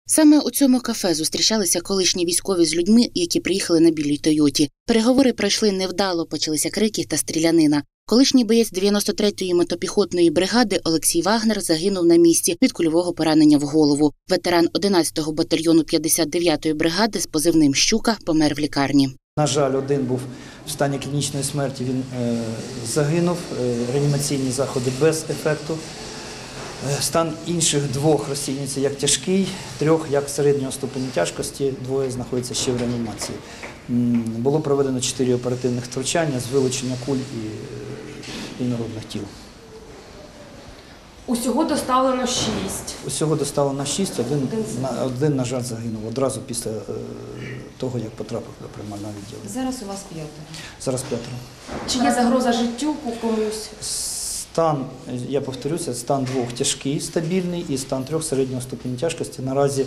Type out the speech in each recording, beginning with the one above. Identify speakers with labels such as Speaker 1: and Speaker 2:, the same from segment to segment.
Speaker 1: Саме у цьому кафе зустрічалися колишні військові з людьми, які приїхали на білій Тойоті. Переговори пройшли невдало, почалися крики та стрілянина. Колишній боєць 93-ї мотопіхотної бригади Олексій Вагнер загинув на місці від кульового поранення в голову. Ветеран 11-го батальйону 59-ї бригади з позивним «Щука» помер в лікарні.
Speaker 2: На жаль, один був в стані клінічної смерті, він загинув, реанімаційні заходи без ефекту. Стан інших двох розцінюється як тяжкий, трьох як середнього ступеня тяжкості, двоє знаходяться ще в реанімації. Було проведено 4 оперативних втручання з вилучення куль і інородних тіл.
Speaker 3: Усього доставлено 6.
Speaker 2: Усього доставлено 6, один, на жаль, загинув одразу після того, як потрапив до приймального відділу.
Speaker 3: Зараз у вас 5.
Speaker 2: Зараз 5.
Speaker 3: Чи є загроза життю комусь?
Speaker 2: Стан, я повторюся, стан двох тяжкий, стабільний, і стан трьох середнього ступеня тяжкості. Наразі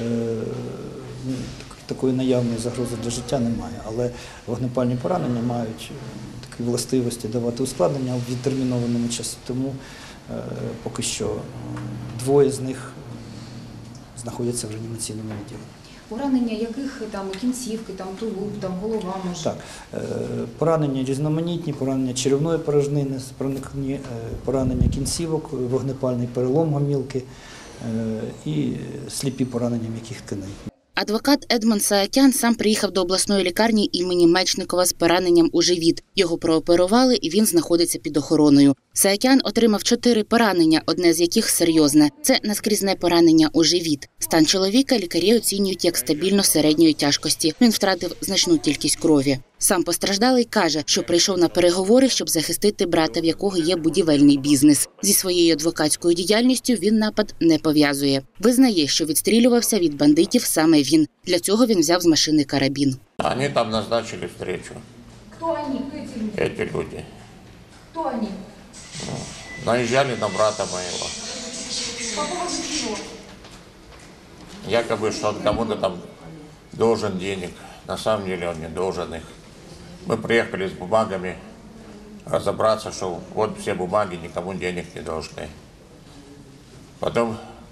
Speaker 2: такої наявної загрози для життя немає, але вогнепальні поранення мають такі властивості давати ускладнення в відтермінованому часі. Тому поки що двоє з них знаходяться в реанімаційному відділі.
Speaker 3: Поранення яких там кінцівки, там тулуб, там голова може?
Speaker 2: Так, поранення різноманітні, поранення черевної порожнини, поранення кінцівок, вогнепальний перелом гомілки і сліпі поранення м'яких тканин.
Speaker 1: Адвокат Едмон Саакян сам приїхав до обласної лікарні імені Мечникова з пораненням у живіт. Його прооперували і він знаходиться під охороною. Саакян отримав 4 поранення, одне з яких серйозне. Це наскрізне поранення у живіт. Стан чоловіка лікарі оцінюють як стабільно середньої тяжкості. Він втратив значну кількість крові. Сам постраждалий каже, що прийшов на переговори, щоб захистити брата, в якого є будівельний бізнес. Зі своєю адвокатською діяльністю він напад не пов'язує. Визнає, що відстрілювався від бандитів саме він. Для цього він взяв з машини карабін.
Speaker 4: Вони там назначили встречу.
Speaker 3: Хто вони? Хто ці люди?
Speaker 4: Эти люди.
Speaker 3: Хто вони?
Speaker 4: Наезжали на брата моего.
Speaker 3: По поводу чего?
Speaker 4: Якобы, что он кому-то там должен денег. На самом деле он не должен их. Мы приехали с бумагами разобраться, что вот все бумаги, никому денег не должны. Потом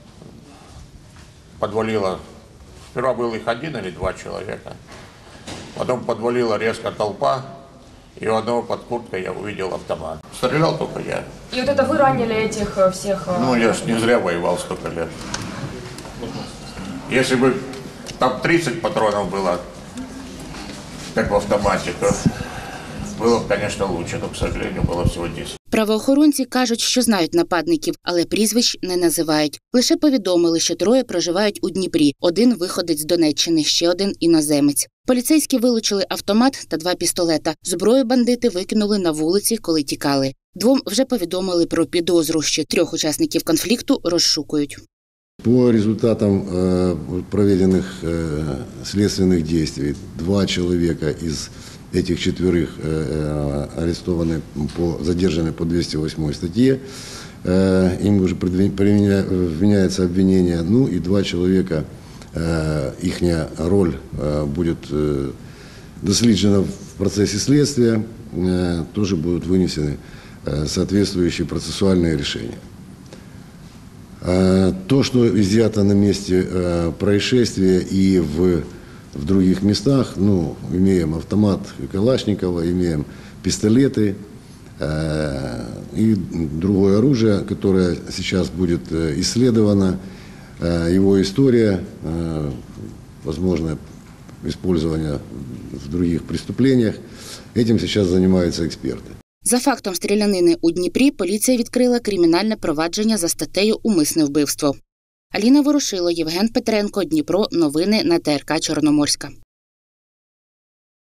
Speaker 4: подвалило, сперва был их 1 или 2 человека, потом подвалила резко толпа, и у одного под курткой я увидел автомат. Стрелял только я.
Speaker 3: И вот это вы ранили этих всех?
Speaker 4: Ну, я ж не зря воевал столько лет. Если бы там 30 патронов было, как в автомате, то было бы, конечно, лучше, но, к сожалению, было всего 10.
Speaker 1: Правоохоронці кажуть, що знають нападників, але прізвищ не називають. Лише повідомили, що 3 проживають у Дніпрі, 1 виходець з Донеччини, ще 1 іноземець. Поліцейські вилучили автомат та 2 пістолета. Зброю бандити викинули на вулиці, коли тікали. 2 вже повідомили про підозру, ще 3 учасників конфлікту розшукують.
Speaker 5: По результатам проведенных следственных действий 2 человека из этих 4 арестованы, задержаны по 208 статье. Им уже вменяется обвинение. Ну и 2 человека, их роль будет доследжена в процессе следствия, тоже будут вынесены соответствующие процессуальные решения. То, что изъято на месте происшествия и в других местах, ну, имеем автомат Калашникова, имеем пистолеты и другое оружие, которое сейчас будет исследовано, его история, возможно, использование в других преступлениях. Этим сейчас занимаются эксперты.
Speaker 1: За фактом стрілянини у Дніпрі поліція відкрила кримінальне провадження за статтею «Умисне вбивство». Аліна Ворошило, Євген Петренко, Дніпро. Новини на ТРК Чорноморська.